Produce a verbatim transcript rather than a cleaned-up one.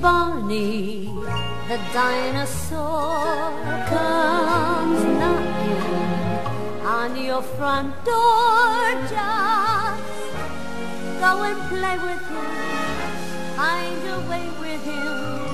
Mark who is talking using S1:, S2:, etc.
S1: Barney the dinosaur comes knocking on your front door, just go and play with him, find a way with him.